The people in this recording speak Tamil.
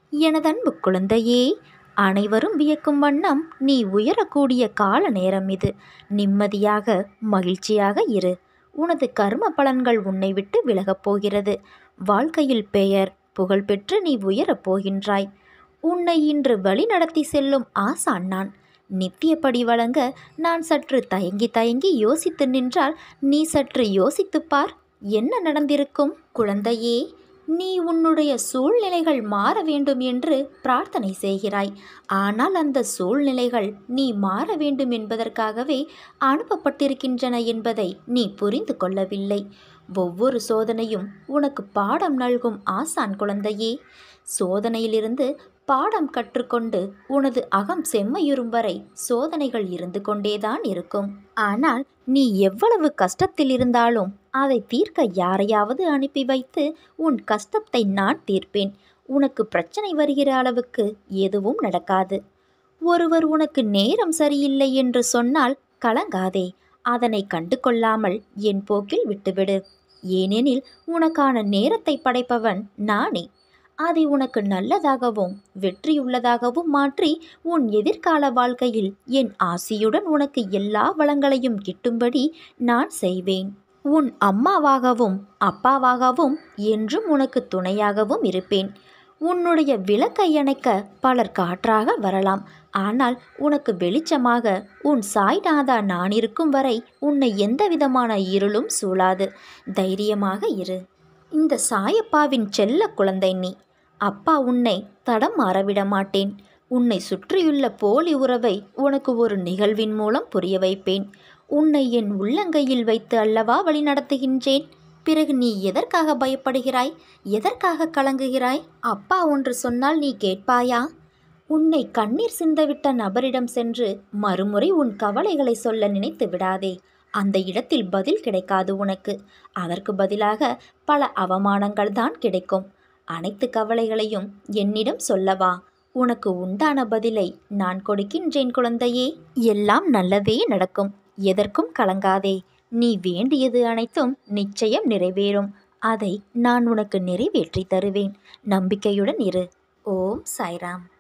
எனதன்பு குழந்தையே, அனைவரும் வியக்கும் வண்ணம் நீ உயரக்கூடிய கால நேரம் இது. நிம்மதியாக மகிழ்ச்சியாக இரு. உனது கர்ம பலன்கள் உன்னை விட்டு விலகப் போகிறது. வாழ்க்கையில் பெயர் புகழ் பெற்று நீ உயரப் போகின்றாய். உன்னை இன்று வழி நடத்தி செல்லும் ஆசான் நான். நித்தியப்படி வழங்க நான் சற்று தயங்கி தயங்கி யோசித்து நின்றால் நீ சற்று யோசித்துப் பார், என்ன நடந்திருக்கும்? குழந்தையே, நீ உன்னுடைய சூழ்நிலைகள் மாற வேண்டும் என்று பிரார்த்தனை செய்கிறாய். ஆனால் அந்த சூழ்நிலைகள் நீ மாற வேண்டும் என்பதற்காகவே அனுப்பப்பட்டிருக்கின்றன என்பதை நீ புரிந்து கொள்ளவில்லை. ஒவ்வொரு சோதனையும் உனக்கு பாடம் நல்கும் ஆசான் குழந்தையே. சோதனையிலிருந்து பாடம் கற்றுக்கொண்டு உனது அகம் செம்மையுறும் வரை சோதனைகள் இருந்து கொண்டேதான் இருக்கும். ஆனால் நீ எவ்வளவு கஷ்டத்தில் இருந்தாலும் அதை தீர்க்க யாரையாவது அனுப்பி வைத்து உன் கஷ்டத்தை நான் தீர்ப்பேன். உனக்கு பிரச்சனை வருகிற அளவுக்கு எதுவும் நடக்காது. ஒருவர் உனக்கு நேரம் சரியில்லை என்று சொன்னால் கலங்காதே. அதனை கண்டு கொள்ளாமல் என் போக்கில் விட்டுவிடு. ஏனெனில் உனக்கான நேரத்தை படைப்பவன் நானே. அதை உனக்கு நல்லதாகவும் வெற்றியுள்ளதாகவும் மாற்றி உன் எதிர்கால வாழ்க்கையில் என் ஆசியுடன் உனக்கு எல்லா வளங்களையும் கிட்டும்படி நான் செய்வேன். உன் அம்மாவாகவும் அப்பாவாகவும் என்றும் உனக்கு துணையாகவும் இருப்பேன். உன்னுடைய விளக்கை அணைக்க பலர் காற்றாக வரலாம். ஆனால் உனக்கு வெளிச்சமாக உன் சாய்நாதா நான் இருக்கும் வரை உன்னை எந்தவிதமான இருளும் சூழாது. தைரியமாக இரு. இந்த சாயப்பாவின் செல்ல குழந்தை நீ. அப்பா உன்னை தடம் மாறவிட மாட்டேன். உன்னை சுற்றியுள்ள போலி உறவை உனக்கு ஒரு நிகழ்வின் மூலம் புரிய வைப்பேன். உன்னை என் உள்ளங்கையில் வைத்து அல்லவா வழி நடத்துகின்றேன். பிறகு நீ எதற்காக பயப்படுகிறாய்? எதற்காக கலங்குகிறாய்? அப்பா ஒன்று சொன்னால் நீ கேட்பாயா? உன்னை கண்ணீர் சிந்தவிட்ட நபரிடம் சென்று மறுமுறை உன் கவலைகளை சொல்ல நினைத்து விடாதே. அந்த இடத்தில் பதில் கிடைக்காது உனக்கு. அதற்கு பதிலாக பல அவமானங்கள் தான் கிடைக்கும். அனைத்து கவலைகளையும் என்னிடம் சொல்லவா. உனக்கு உண்டான பதிலை நான் கொடுக்கின்றேன் குழந்தையே. எல்லாம் நல்லதே நடக்கும். எதற்கும் கலங்காதே. நீ வேண்டியது அனைத்தும் நிச்சயம் நிறைவேறும். அதை நான் உனக்கு நிறைவேற்றி தருவேன். நம்பிக்கையுடன் இரு. ஓம் சாய்ராம்.